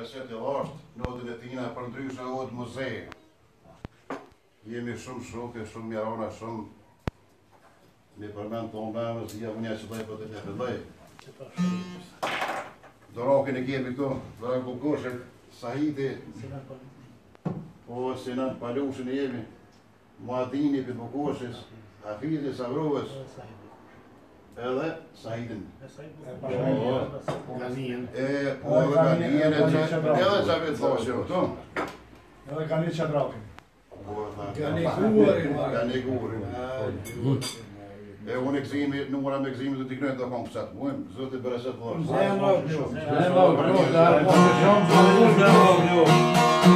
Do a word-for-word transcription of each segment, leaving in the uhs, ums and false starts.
Setila është notën e tina për ndryshe od muzej. Jemi shumë shokë, shumë mirona, shumë me përmend të ombeme, si jam një që taj për të një fillaj. Dorakin e kemi këtu, Dorak Bulkoshek, Sahiti, po Sinan Palushin e jemi, Muadini për Bulkoshis, Hafidi Savrovës, edhe Sahitin. E po edhe Ganien e që edhe që vetë thoshe këtu. Edhe Ganien që drakin. Gani Gurin. E unë e këzimi, numëra me këzimi të t'i knojnë të kom pësat muim, zëtë i bërëset të dhërë. Ne e më shumë. Ne e më shumë.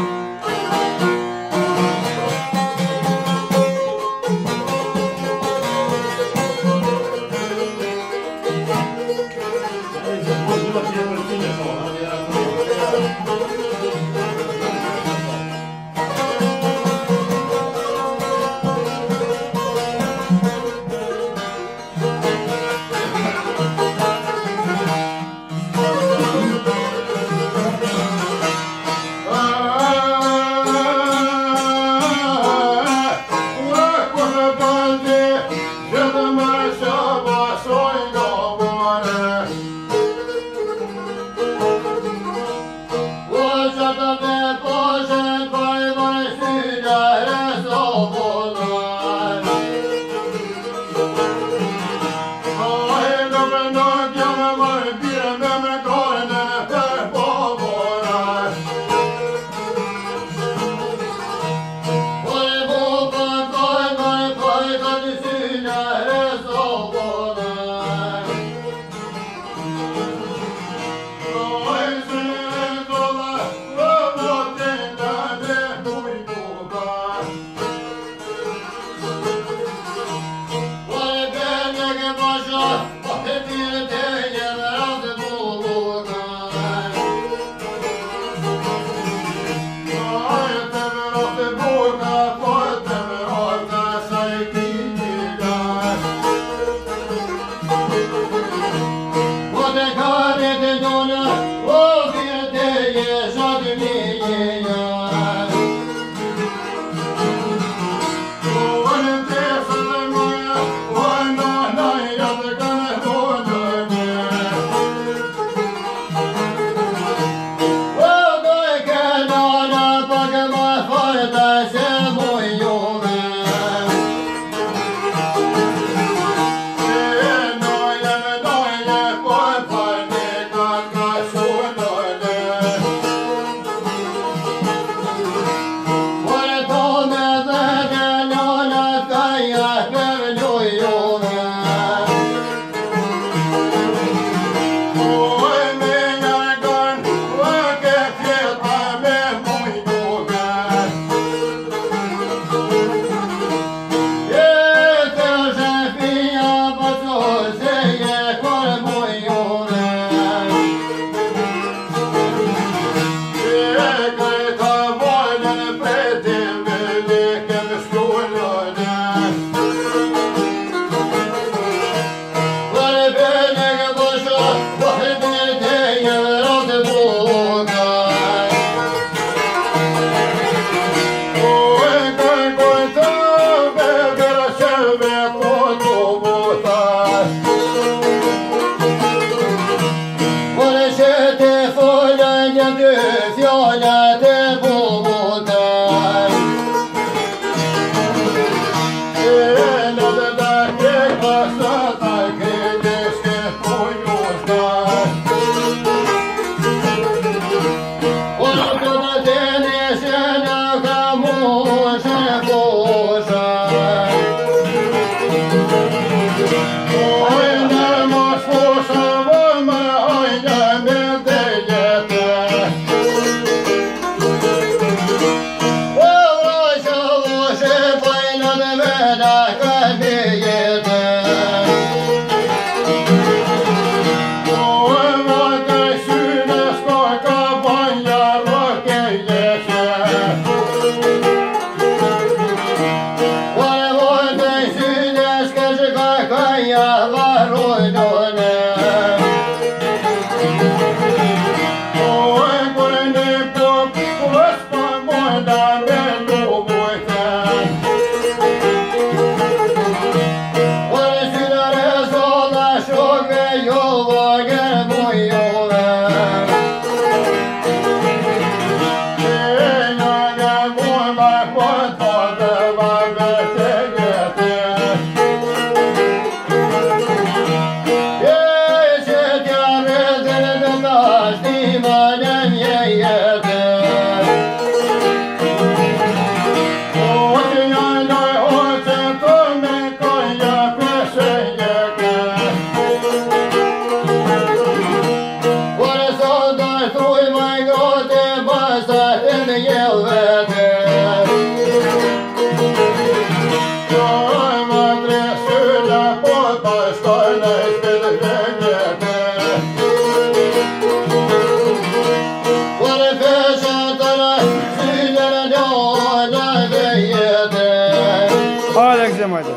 Hadi hadi.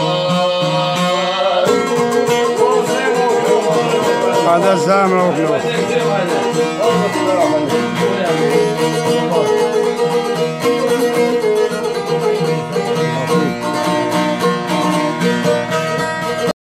هذا الزامل